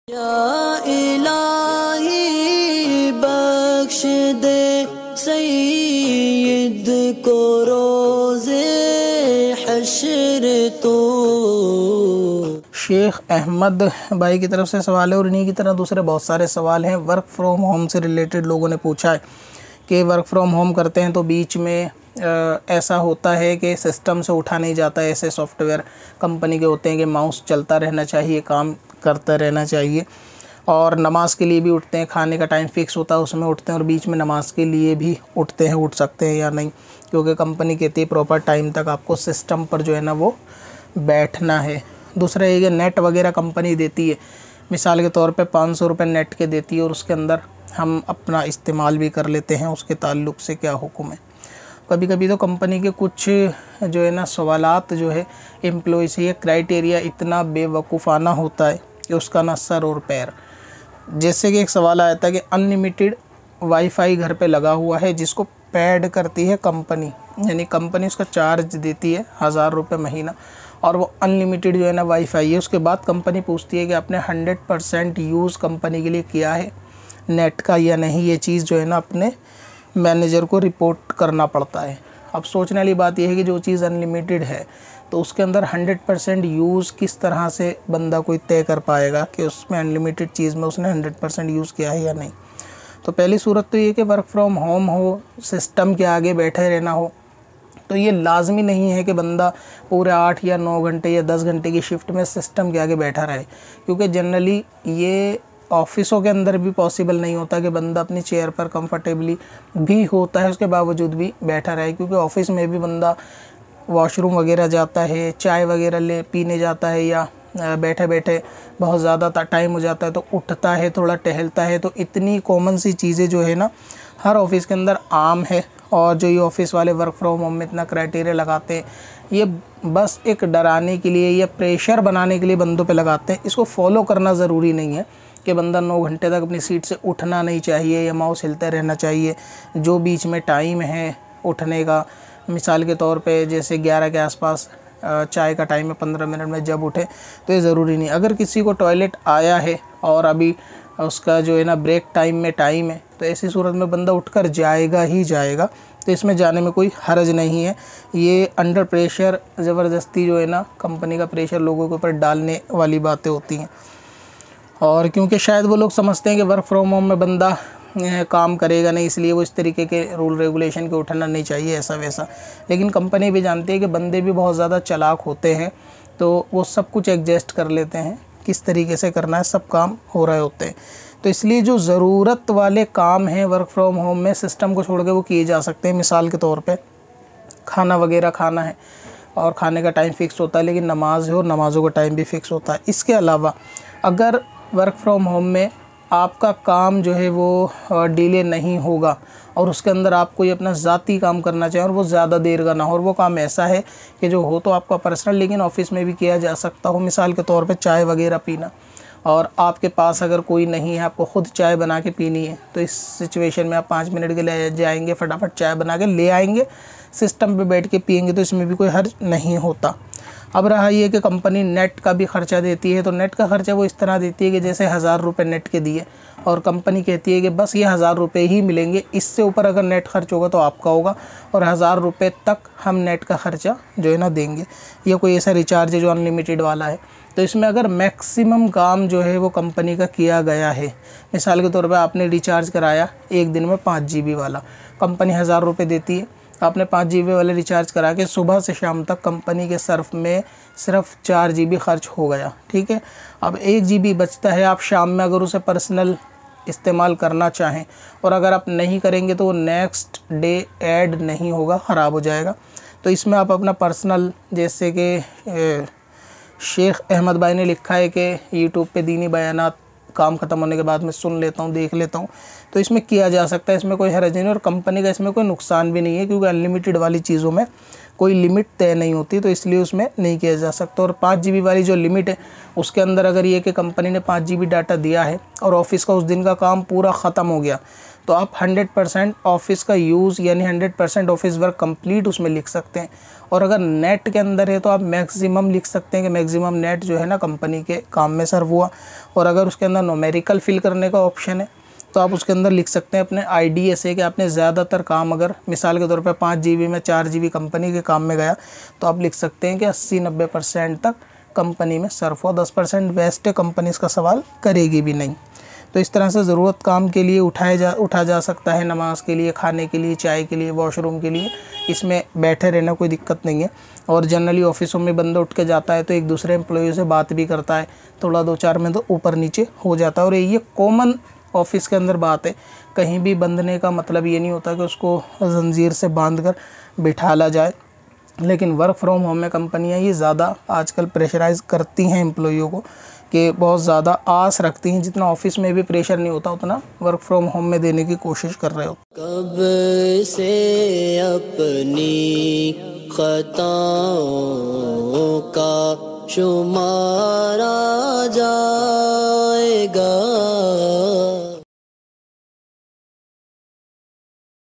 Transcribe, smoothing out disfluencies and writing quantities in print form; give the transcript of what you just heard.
या इलाही बख्श दे सईद को रोज़े हश्र तो। शेख अहमद भाई की तरफ से सवाल है और इन्हीं की तरह दूसरे बहुत सारे सवाल हैं। वर्क फ्रॉम होम से रिलेटेड लोगों ने पूछा है कि वर्क फ्रॉम होम करते हैं तो बीच में ऐसा होता है कि सिस्टम से उठा नहीं जाता है। ऐसे सॉफ्टवेयर कंपनी के होते हैं कि माउस चलता रहना चाहिए, काम करता रहना चाहिए, और नमाज़ के लिए भी उठते हैं। खाने का टाइम फिक्स होता है उसमें उठते हैं, और बीच में नमाज़ के लिए भी उठते हैं, उठ सकते हैं या नहीं, क्योंकि कंपनी कहती है प्रॉपर टाइम तक आपको सिस्टम पर जो है ना वो बैठना है। दूसरा ये कि नेट वगैरह कंपनी देती है, मिसाल के तौर पे 500 रुपये नेट के देती है और उसके अंदर हम अपना इस्तेमाल भी कर लेते हैं। उसके ताल्लुक़ से क्या हुक्म है? कभी कभी तो कंपनी के कुछ जो है ना सवालात जो है एम्प्लॉय से, ये क्राइटेरिया इतना बेवकूफ़ाना होता है कि उसका ना सर और पैर। जैसे कि एक सवाल आया था कि अनलिमिटेड वाईफाई घर पे लगा हुआ है जिसको पेड करती है कंपनी, यानी कंपनी उसका चार्ज देती है 1000 रुपये महीना, और वो अनलिमिटेड जो है ना वाईफाई है। उसके बाद कंपनी पूछती है कि आपने 100% यूज़ कंपनी के लिए किया है नेट का या नहीं। ये चीज़ जो है ना अपने मैनेजर को रिपोर्ट करना पड़ता है। अब सोचने वाली बात यह है कि जो चीज़ अनलिमिटेड है तो उसके अंदर 100% यूज़ किस तरह से बंदा कोई तय कर पाएगा कि उसमें अनलिमिटेड चीज़ में उसने 100% यूज़ किया है या नहीं। तो पहली सूरत तो ये कि वर्क फ्रॉम होम हो, सिस्टम के आगे बैठे रहना हो, तो ये लाजमी नहीं है कि बंदा पूरे 8 या 9 घंटे या 10 घंटे की शिफ्ट में सिस्टम के आगे बैठा रहे, क्योंकि जनरली ये ऑफिसों के अंदर भी पॉसिबल नहीं होता कि बंदा अपनी चेयर पर कंफर्टेबली भी होता है उसके बावजूद भी बैठा रहे, क्योंकि ऑफिस में भी बंदा वॉशरूम वगैरह जाता है, चाय वगैरह ले पीने जाता है, या बैठे बैठे बहुत ज़्यादा टाइम हो जाता है तो उठता है, थोड़ा टहलता है। तो इतनी कॉमन सी चीज़ें जो है ना हर ऑफिस के अंदर आम है, और जो ये ऑफिस वाले वर्क फ्रॉम होम में इतना क्राइटेरिया लगाते हैं ये बस एक डराने के लिए या प्रेशर बनाने के लिए बंदों पे लगाते हैं। इसको फॉलो करना ज़रूरी नहीं है कि बंदा 9 घंटे तक अपनी सीट से उठना नहीं चाहिए या माउस हिलते रहना चाहिए। जो बीच में टाइम है उठने का, मिसाल के तौर पे जैसे 11 के आसपास चाय का टाइम है, 15 मिनट में जब उठे तो ये ज़रूरी नहीं। अगर किसी को टॉयलेट आया है और अभी उसका जो है ना ब्रेक टाइम में टाइम है तो ऐसी सूरत में बंदा उठकर जाएगा ही जाएगा, तो इसमें जाने में कोई हर्ज नहीं है। ये अंडर प्रेशर ज़बरदस्ती जो है ना कंपनी का प्रेशर लोगों के ऊपर डालने वाली बातें होती हैं। और क्योंकि शायद वो लोग समझते हैं कि वर्क फ्रॉम होम में बंदा काम करेगा नहीं, इसलिए वो इस तरीके के रूल रेगुलेशन के उठना नहीं चाहिए ऐसा वैसा। लेकिन कंपनी भी जानती है कि बंदे भी बहुत ज़्यादा चालाक होते हैं, तो वो सब कुछ एडजस्ट कर लेते हैं, किस तरीके से करना है सब काम हो रहे होते हैं। तो इसलिए जो ज़रूरत वाले काम हैं वर्क फ्रॉम होम में सिस्टम को छोड़ के वो किए जा सकते हैं। मिसाल के तौर पे खाना वगैरह खाना है और खाने का टाइम फ़िक्स होता है, लेकिन नमाज है और नमाज़ों का टाइम भी फ़िक्स होता है। इसके अलावा अगर वर्क फ्रॉम होम में आपका काम जो है वो डिले नहीं होगा और उसके अंदर आप कोई अपना ज़ाती काम करना चाहें और वो ज़्यादा देर का ना हो, और वो काम ऐसा है कि जो हो तो आपका पर्सनल लेकिन ऑफिस में भी किया जा सकता हो, मिसाल के तौर पे चाय वगैरह पीना, और आपके पास अगर कोई नहीं है, आपको ख़ुद चाय बना के पीनी है, तो इस सिचुएशन में आप 5 मिनट के लिए जाएंगे, फटाफट चाय बना के ले आएंगे, सिस्टम पे बैठ के पियेंगे, तो इसमें भी कोई हर्ज नहीं होता। अब रहा ये कि कंपनी नेट का भी ख़र्चा देती है, तो नेट का ख़र्चा वो इस तरह देती है कि जैसे 1000 रुपये नेट के दिए और कंपनी कहती है कि बस ये 1000 रुपये ही मिलेंगे, इससे ऊपर अगर नेट खर्च होगा तो आपका होगा, और 1000 रुपये तक हम नेट का ख़र्चा जो है ना देंगे। ये कोई ऐसा रिचार्ज है जो अनलिमिटेड वाला है। तो इसमें अगर मैक्सिमम काम जो है वो कंपनी का किया गया है, मिसाल के तौर पर आपने रिचार्ज कराया एक दिन में 5 GB वाला, कंपनी 1000 रुपये देती है, आपने 5 GB वाले रिचार्ज करा के सुबह से शाम तक कंपनी के सर्फ में सिर्फ 4 GB खर्च हो गया, ठीक है। अब 1 GB बचता है, आप शाम में अगर उसे पर्सनल इस्तेमाल करना चाहें और अगर आप नहीं करेंगे तो वो नेक्स्ट डे ऐड नहीं होगा, ख़राब हो जाएगा। तो इसमें आप अपना पर्सनल, जैसे कि शेख अहमद भाई ने लिखा है कि यूट्यूब पे दीनी बयानात काम ख़त्म होने के बाद मैं सुन लेता हूँ, देख लेता हूँ, तो इसमें किया जा सकता है, इसमें कोई हर्ज नहीं, और कंपनी का इसमें कोई नुकसान भी नहीं है, क्योंकि अनलिमिटेड वाली चीज़ों में कोई लिमिट तय नहीं होती, तो इसलिए उसमें नहीं किया जा सकता। और 5 GB वाली जो लिमिट है उसके अंदर अगर ये कि कंपनी ने 5 GB डाटा दिया है और ऑफिस का उस दिन का काम पूरा ख़त्म हो गया, तो आप 100% ऑफिस का यूज़ यानी 100% ऑफिस वर्क कंप्लीट उसमें लिख सकते हैं। और अगर नेट के अंदर है तो आप मैक्सिमम लिख सकते हैं कि मैक्सिमम नेट जो है ना कंपनी के काम में सर्व हुआ। और अगर उसके अंदर न्यूमेरिकल फिल करने का ऑप्शन है तो आप उसके अंदर लिख सकते हैं अपने आईडीए से कि आपने ज़्यादातर काम, अगर मिसाल के तौर पे 5 GB में 4 GB कंपनी के काम में गया तो आप लिख सकते हैं कि 80-90% तक कंपनी में सर्व हुआ, 10% वेस्ट कंपनी इसका सवाल करेगी भी नहीं। तो इस तरह से ज़रूरत काम के लिए उठा जा सकता है, नमाज के लिए, खाने के लिए, चाय के लिए, वॉशरूम के लिए, इसमें बैठे रहना कोई दिक्कत नहीं है। और जनरली ऑफिसों में बंदा उठ के जाता है तो एक दूसरे एम्प्लॉय से बात भी करता है, थोड़ा 2-4 में तो ऊपर नीचे हो जाता है। और ये कॉमन ऑफिस के अंदर बात है, कहीं भी बंधने का मतलब ये नहीं होता कि उसको जंजीर से बांध कर बिठाला जाए। लेकिन वर्क फ्रॉम होम में कंपनियां ये ज़्यादा आजकल प्रेशराइज़ करती हैं एम्प्लॉइयों को, कि बहुत ज़्यादा आस रखती हैं, जितना ऑफिस में भी प्रेशर नहीं होता उतना वर्क फ्रॉम होम में देने की कोशिश कर रहे हो। कब से अपनी खताओं का शुमारा जाएगा।